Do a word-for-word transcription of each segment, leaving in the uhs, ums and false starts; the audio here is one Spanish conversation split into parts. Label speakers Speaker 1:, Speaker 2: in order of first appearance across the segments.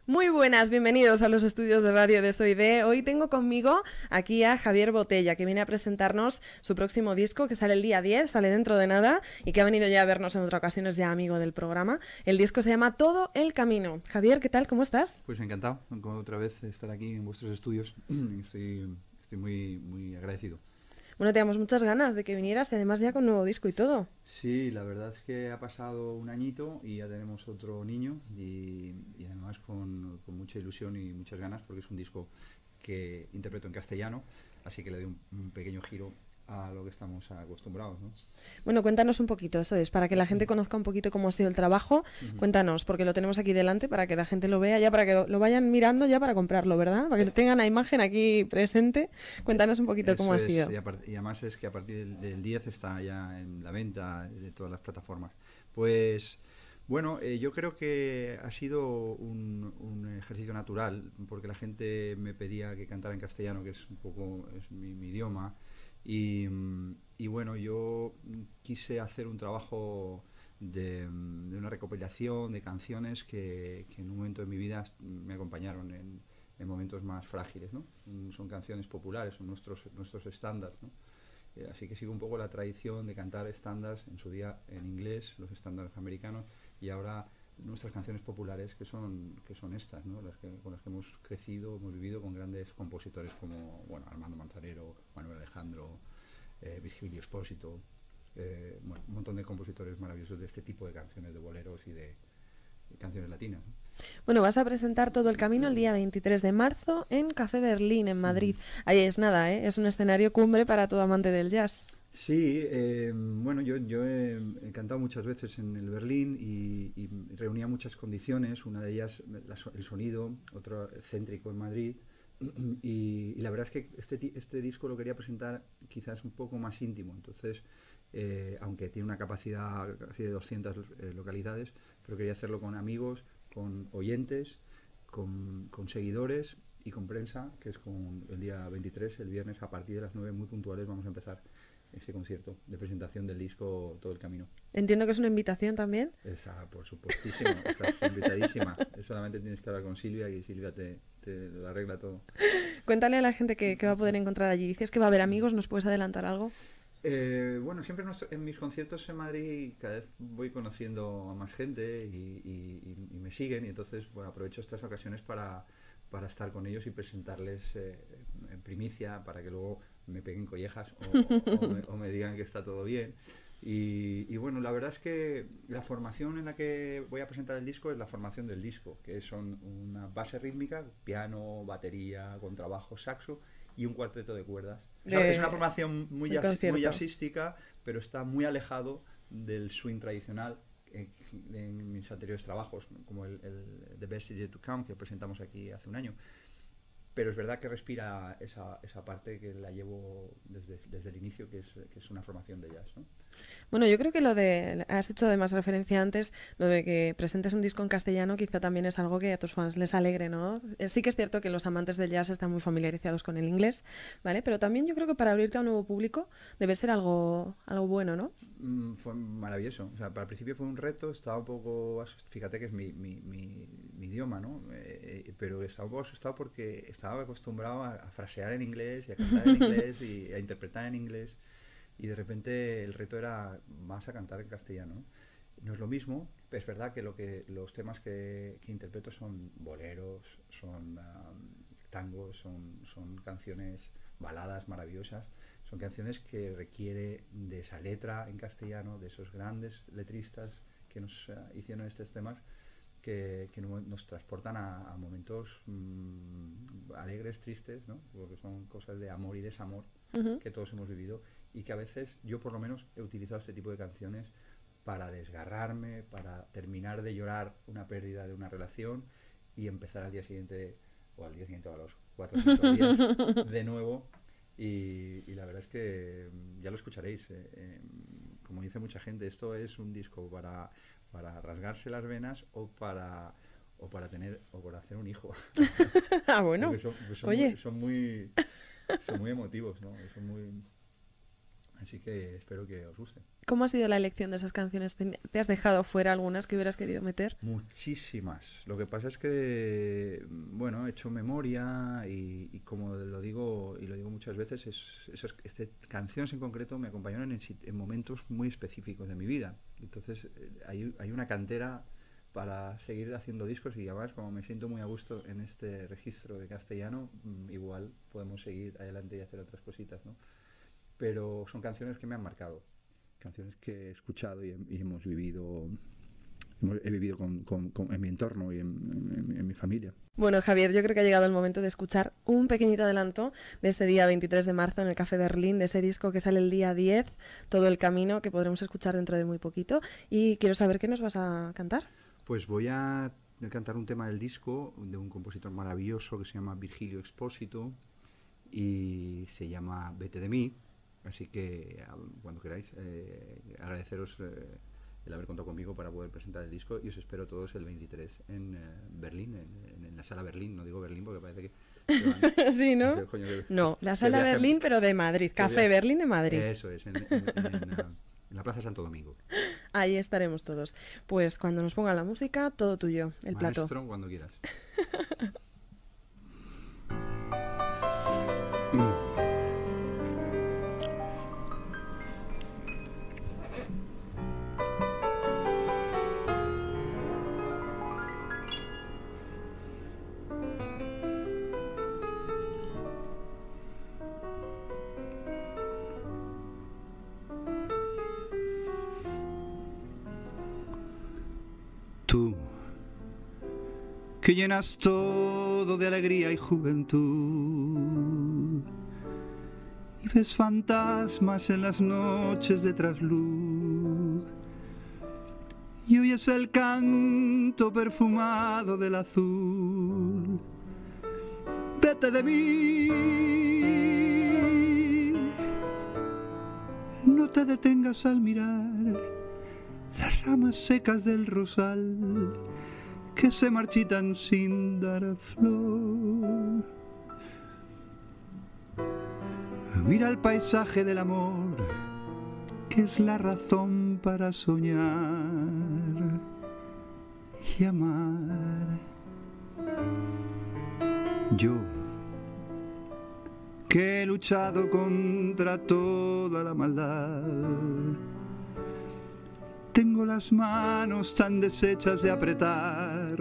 Speaker 1: Muy buenas, bienvenidos a los estudios de radio de Soy De. Hoy tengo conmigo aquí a Javier Botella, que viene a presentarnos su próximo disco, que sale el día diez, sale dentro de nada, y que ha venido ya a vernos en otras ocasiones, ya amigo del programa. El disco se llama Todo el Camino. Javier, ¿qué tal? ¿Cómo estás?
Speaker 2: Pues encantado, como otra vez estar aquí en vuestros estudios. Estoy, estoy muy, muy agradecido.
Speaker 1: Bueno, teníamos muchas ganas de que vinieras y además ya con nuevo disco y todo.
Speaker 2: Sí, la verdad es que ha pasado un añito y ya tenemos otro niño y, y además con, con mucha ilusión y muchas ganas porque es un disco que interpreto en castellano, así que le doy un, un pequeño giro a lo que estamos acostumbrados, ¿no?
Speaker 1: Bueno, cuéntanos un poquito, eso es, para que la gente conozca un poquito cómo ha sido el trabajo.
Speaker 2: Uh-huh.
Speaker 1: Cuéntanos, porque lo tenemos aquí delante, para que la gente lo vea, ya para que lo vayan mirando ya para comprarlo, ¿verdad? Para que tengan la imagen aquí presente. Cuéntanos un poquito
Speaker 2: Eso
Speaker 1: cómo ha
Speaker 2: es,
Speaker 1: sido.
Speaker 2: Y, apart- y además es que a partir del, del diez está ya en la venta de todas las plataformas. Pues bueno, eh, yo creo que ha sido un, un ejercicio natural, porque la gente me pedía que cantara en castellano, que es un poco es mi, mi idioma, y, mm, y bueno, yo quise hacer un trabajo de, mm, de una recopilación de canciones que, que en un momento de mi vida me acompañaron en, en momentos más frágiles, ¿no? Mm, Son canciones populares, son nuestros, nuestros estándares, ¿no? Eh, así que sigo un poco la tradición de cantar estándares, en su día en inglés, los estándares americanos, y ahora nuestras canciones populares que son que son estas, ¿no? Las que, con las que hemos crecido, hemos vivido con grandes compositores como bueno, Armando Manzanero, Manuel Alejandro, eh, Virgilio Espósito, eh, bueno, un montón de compositores maravillosos de este tipo de canciones, de boleros y de, de canciones latinas, ¿no?
Speaker 1: Bueno, vas a presentar Todo el Camino el día veintitrés de marzo en Café Berlín, en Madrid.
Speaker 2: Uh-huh.
Speaker 1: Ahí es nada, ¿eh? Es un escenario cumbre para todo amante del jazz.
Speaker 2: Sí, eh, bueno, yo, yo he, he cantado muchas veces en el Berlín y, y reunía muchas condiciones, una de ellas la, el sonido, otro céntrico en Madrid, y, y la verdad es que este, este disco lo quería presentar quizás un poco más íntimo, entonces, eh, aunque tiene una capacidad casi de doscientas eh, localidades, pero quería hacerlo con amigos, con oyentes, con, con seguidores y con prensa, que es con el día veintitrés, el viernes, a partir de las nueve muy puntuales vamos a empezar ese concierto de presentación del disco Todo el Camino.
Speaker 1: Entiendo que es una invitación también.
Speaker 2: Esa, por supuestísimo, estás invitadísima. Solamente tienes que hablar con Silvia y Silvia te, te lo arregla todo.
Speaker 1: Cuéntale a la gente que, que va a poder encontrar allí. Dices que va a haber amigos, ¿nos puedes adelantar algo?
Speaker 2: Eh, bueno, siempre en mis conciertos en Madrid cada vez voy conociendo a más gente y, y, y me siguen y entonces bueno, aprovecho estas ocasiones para, para estar con ellos y presentarles eh, en primicia para que luego me peguen collejas o, o, me, o me digan que está todo bien. Y, y bueno, la verdad es que la formación en la que voy a presentar el disco es la formación del disco, que son una base rítmica, piano, batería, contrabajo, saxo y un cuarteto de cuerdas. De, es una formación muy, jazz, muy jazzística, pero está muy alejado del swing tradicional en, en mis anteriores trabajos, como el, el The Best Is Yet to Come, que presentamos aquí hace un año. Pero es verdad que respira esa, esa parte que la llevo desde, desde el inicio, que es, que es una formación de jazz, ¿no?
Speaker 1: Bueno, yo creo que lo de, has hecho además referencia antes, lo de que presentes un disco en castellano quizá también es algo que a tus fans les alegre, ¿no? Sí que es cierto que los amantes del jazz están muy familiarizados con el inglés, ¿vale? Pero también yo creo que para abrirte a un nuevo público debe ser algo, algo bueno, ¿no?
Speaker 2: Mm, fue maravilloso, o sea, para el principio fue un reto, estaba un poco, fíjate que es mi, mi, mi, mi idioma, ¿no? Eh, pero estaba un poco asustado porque estaba acostumbrado a, a frasear en inglés y a cantar en inglés y a interpretar en inglés. Y de repente el reto era más a cantar en castellano. No es lo mismo, pero es verdad que, lo que los temas que, que interpreto son boleros, son um, tangos, son, son canciones, baladas maravillosas, son canciones que requiere de esa letra en castellano, de esos grandes letristas que nos uh, hicieron estos temas, que, que nos transportan a, a momentos mmm, alegres, tristes, ¿no? Porque son cosas de amor y desamor uh-huh. que todos hemos vivido y que a veces yo por lo menos he utilizado este tipo de canciones para desgarrarme, para terminar de llorar una pérdida de una relación y empezar al día siguiente o al día siguiente o a los cuatro o cinco días de nuevo y, y la verdad es que ya lo escucharéis, eh, eh, como dice mucha gente, esto es un disco para, para rasgarse las venas o para o para tener o para hacer un hijo.
Speaker 1: Ah, bueno.
Speaker 2: son, son
Speaker 1: Oye.
Speaker 2: Muy, son muy son muy emotivos, ¿no? Son muy Así que espero que os guste.
Speaker 1: ¿Cómo ha sido la elección de esas canciones? ¿Te has dejado fuera algunas que hubieras querido meter?
Speaker 2: Muchísimas. Lo que pasa es que, bueno, he hecho memoria y, y como lo digo y lo digo muchas veces, es, esas este, canciones en concreto me acompañaron en, en momentos muy específicos de mi vida. Entonces hay, hay una cantera para seguir haciendo discos y además como me siento muy a gusto en este registro de castellano, igual podemos seguir adelante y hacer otras cositas, ¿no? Pero son canciones que me han marcado, canciones que he escuchado y, he, y hemos vivido, hemos, he vivido con, con, con, en mi entorno y en, en, en mi familia.
Speaker 1: Bueno, Javier, yo creo que ha llegado el momento de escuchar un pequeñito adelanto de este día veintitrés de marzo en el Café Berlín, de ese disco que sale el día diez, Todo el Camino, que podremos escuchar dentro de muy poquito. Y quiero saber qué nos vas a cantar.
Speaker 2: Pues voy a cantar un tema del disco de un compositor maravilloso que se llama Virgilio Expósito y se llama Vete de mí. Así que cuando queráis, eh, agradeceros eh, el haber contado conmigo para poder presentar el disco y os espero todos el veintitrés en eh, Berlín, en, en la sala Berlín. No digo Berlín porque parece que...
Speaker 1: que van, sí, ¿no?
Speaker 2: Que, coño, que,
Speaker 1: no, la sala Berlín, pero de Madrid, Café Berlín de Madrid.
Speaker 2: Eso es, en, en, en, en, en la Plaza Santo Domingo.
Speaker 1: Ahí estaremos todos. Pues cuando nos pongan la música, todo tuyo, el plato.
Speaker 2: Maestro, cuando quieras. Tú, que llenas todo de alegría y juventud, y ves fantasmas en las noches de trasluz, y oyes el canto perfumado del azul. Vete de mí, no te detengas al mirar las ramas secas del rosal que se marchitan sin dar flor. Mira el paisaje del amor, que es la razón para soñar y amar. Yo, que he luchado contra toda la maldad, tengo las manos tan deshechas de apretar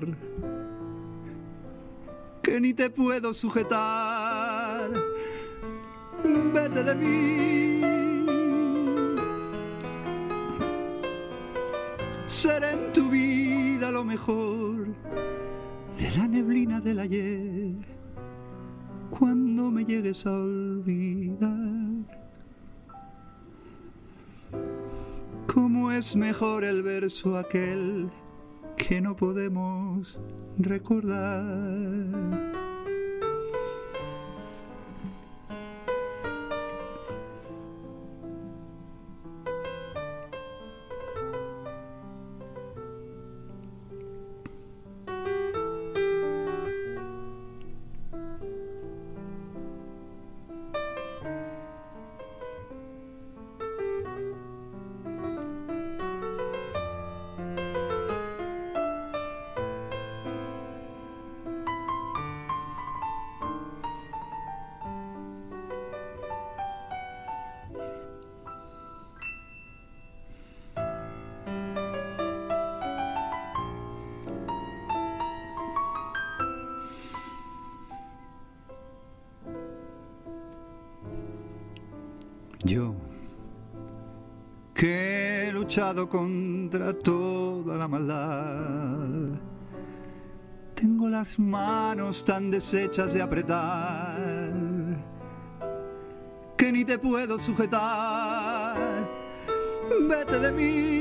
Speaker 2: que ni te puedo sujetar. Vete de mí, seré en tu vida lo mejor de la neblina del ayer, cuando me llegues a olvidar. Cómo es mejor el verso aquel que no podemos recordar. Yo, que he luchado contra toda la maldad, tengo las manos tan deshechas de apretar que ni te puedo sujetar. Vete de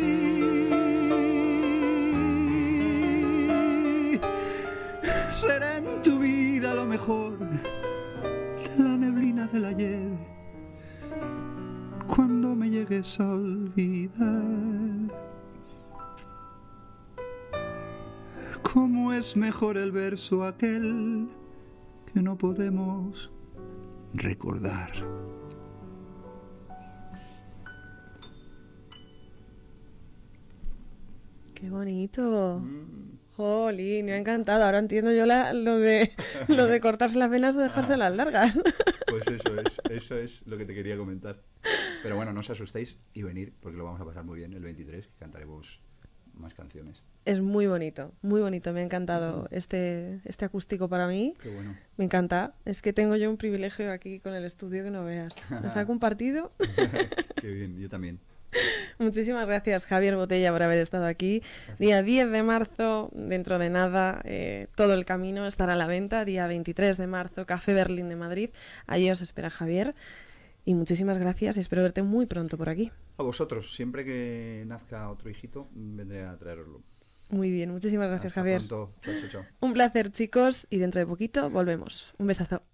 Speaker 2: mí, seré en tu vida lo mejor de la neblina del ayer, cuando me llegues a olvidar. Cómo es mejor el verso aquel que no podemos recordar.
Speaker 1: ¡Qué bonito!
Speaker 2: Mm.
Speaker 1: ¡Jolín! Me ha encantado. Ahora entiendo yo la, lo, de, lo de cortarse las venas o dejarse las largas.
Speaker 2: Pues eso es, eso es lo que te quería comentar. Pero bueno, no os asustéis y venir, porque lo vamos a pasar muy bien el veintitrés, que cantaremos más canciones.
Speaker 1: Es muy bonito, muy bonito. Me ha encantado este, este acústico para mí.
Speaker 2: Qué bueno.
Speaker 1: Me encanta. Es que tengo yo un privilegio aquí con el estudio que no veas. ¿Me saco un partido?
Speaker 2: Qué bien, yo también.
Speaker 1: Muchísimas gracias, Javier Botella, por haber estado aquí. Gracias. Día diez de marzo, dentro de nada, eh, todo el camino estará a la venta. Día veintitrés de marzo, Café Berlín de Madrid. Allí os espera Javier. Y muchísimas gracias y espero verte muy pronto por aquí.
Speaker 2: A vosotros. Siempre que nazca otro hijito, vendré a traeroslo.
Speaker 1: Muy bien, muchísimas gracias,
Speaker 2: Hasta
Speaker 1: Javier.
Speaker 2: Pronto. Chao, chao, chao.
Speaker 1: Un placer, chicos, y dentro de poquito volvemos. Un besazo.